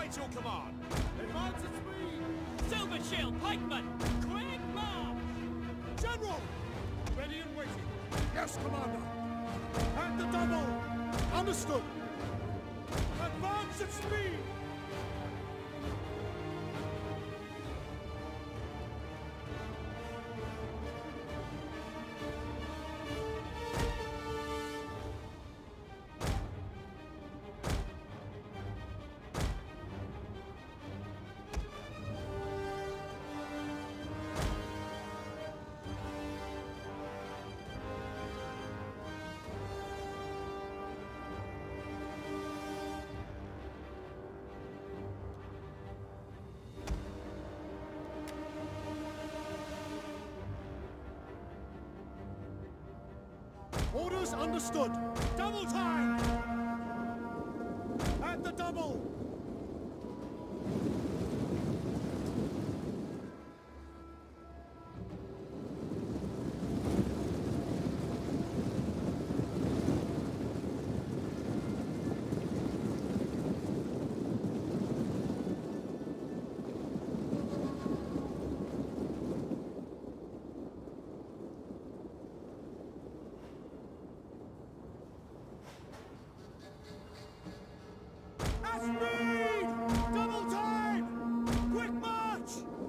awaits your command. Advance at speed. Silver Shield, pikemen! Quick march! General! Ready and waiting. Yes, Commander. At the double. Understood. Advance at speed. Orders understood. Double time! At the double! Speed! Double time! Quick march!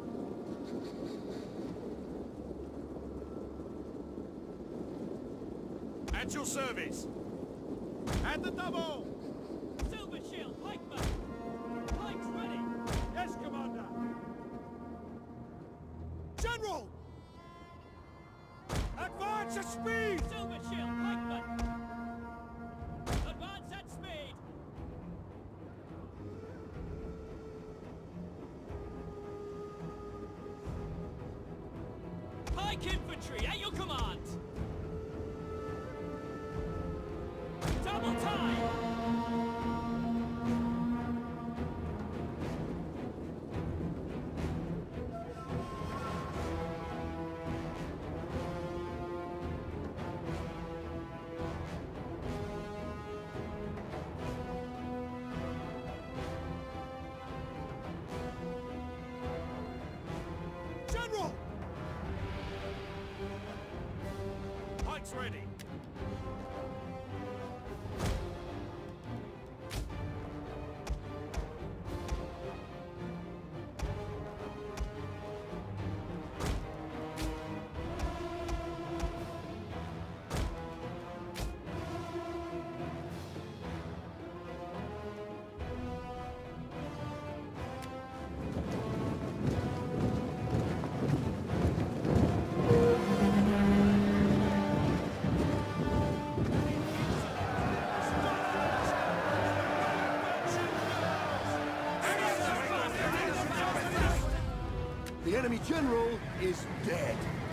At your service. At the double! Silver Shield, pikemen! Pikes ready! Yes, Commander! General! Advance at speed! Silver Shield, pikemen! Advance at speed! Pike infantry at your command! Double time! General! Pikes ready. The enemy general is dead.